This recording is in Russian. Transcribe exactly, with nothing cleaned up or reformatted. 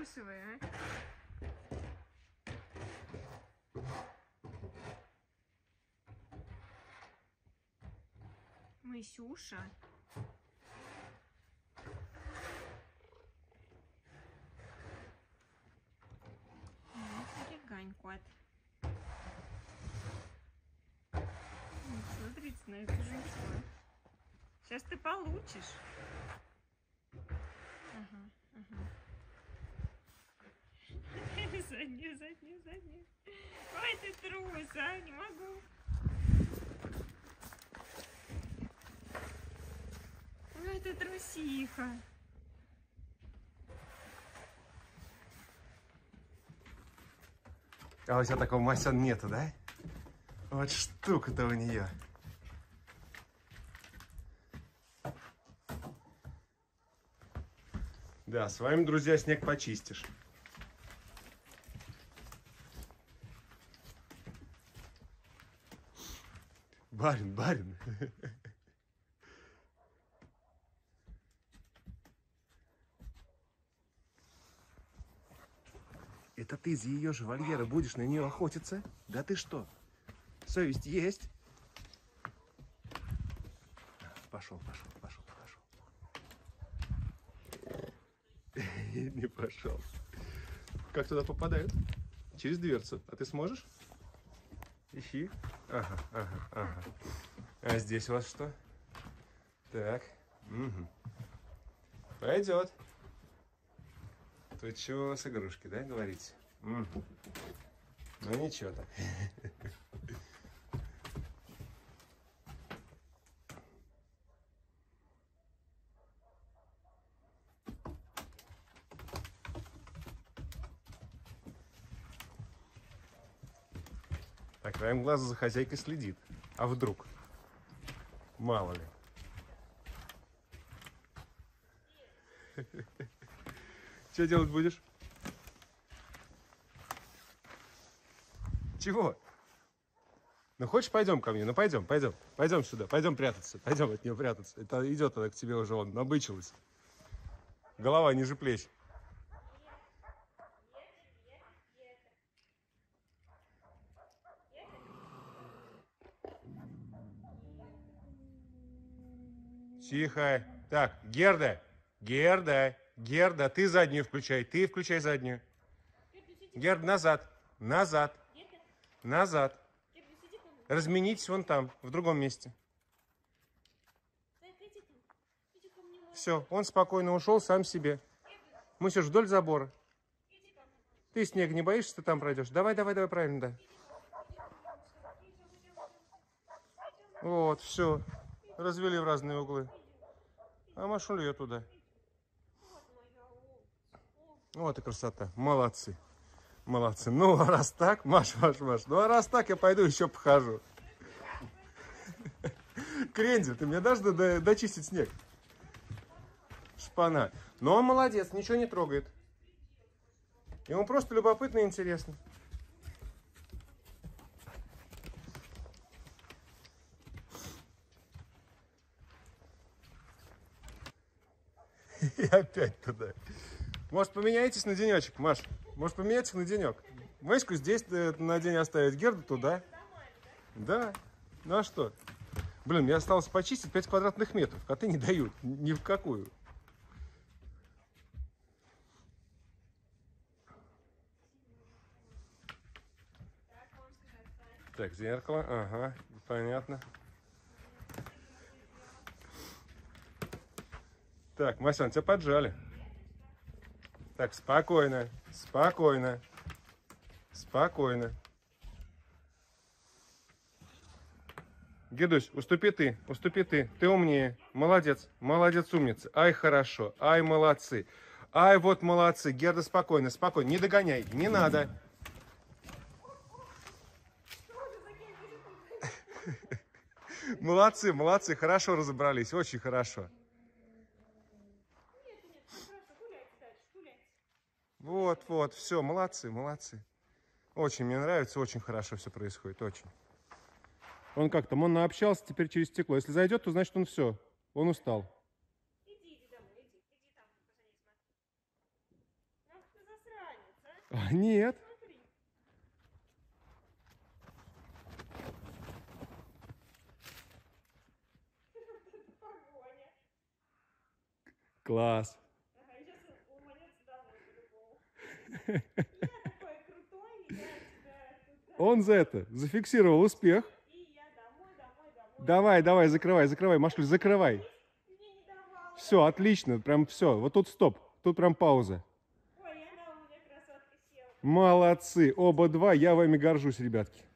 выбрасывай, а? Мысюша. Перегань, кот. Смотрите на эту женщину. Сейчас ты получишь. Ага, ага. Заднюю, заднюю, заднюю. Ой, ты трус, а, не могу. Ой, ты трусиха. А у тебя такого, Масян, нету, да? Вот штука-то у нее. Да, с вами, друзья, снег почистишь. Барин, барин. Это ты из ее же вольера будешь на нее охотиться? Да ты что? Совесть есть? Пошел, пошел, пошел, пошел. Не пошел. Как туда попадают? Через дверцу. А ты сможешь? Ищи. Ага, ага, ага. А здесь у вас что? Так. Угу. Пойдет. Тут чего с игрушки, да, говорите? Угу. Ну ничего так. Так, краем глаза за хозяйкой следит. А вдруг? Мало ли. Что делать будешь? Чего? Ну хочешь, пойдем ко мне? Ну пойдем, пойдем. Пойдем сюда, пойдем прятаться. Пойдем от нее прятаться. Это идет она к тебе уже, он набычилась. Голова ниже плеч. Тихо. Так, Герда, Герда, Герда, ты заднюю включай, ты включай заднюю. Герда, назад, назад, назад. Разменитесь вон там, в другом месте. Все, он спокойно ушел сам себе. Мы все вдоль забора. Ты снег не боишься, ты там пройдешь? Давай, давай, давай, правильно, да. Вот, все. Развели в разные углы. А Машу ее туда. Вот и красота. Молодцы. Молодцы. Ну, а раз так, Маш, Маш, Маш. Ну, а раз так, я пойду еще похожу. Крендель, ты мне дашь дочистить снег? Шпана. Но он молодец, ничего не трогает. Ему просто любопытно и интересно. И опять туда. Может, поменяйтесь на денечек, Маш? Может, поменяйтесь на денек? Машку здесь на день оставить, Герду туда. Да. Ну а что? Блин, мне осталось почистить пять квадратных метров, а ты не дают ни в какую. Так, зеркало, ага, понятно. Так, Масян, тебя поджали. Так, спокойно, спокойно, спокойно. Гедусь, уступи ты, уступи ты, ты умнее. Молодец, молодец, умница. Ай, хорошо, ай, молодцы. Ай, вот молодцы. Герда, спокойно, спокойно, не догоняй, не надо. Молодцы, молодцы, хорошо разобрались, очень хорошо. Вот, вот, все, молодцы, молодцы. Очень мне нравится, очень хорошо все происходит, очень. Он как там, он наобщался теперь через стекло. Если зайдет, то значит он все, он устал. Иди, иди домой, иди, иди там, посмотри, смотри. А, нет. Смотри. Это погоня. Класс. Ага, и сейчас он ломанется домой по-любому. Я такой крутой, я тебя туда. Он за это зафиксировал успех. И я домой, домой, домой. Давай, давай, закрывай, закрывай, Машуль, закрывай. Мне не давала. Все, отлично, прям все. Вот тут стоп, тут прям пауза. Ой, она у меня красотка села. Молодцы, оба два, я вами горжусь, ребятки.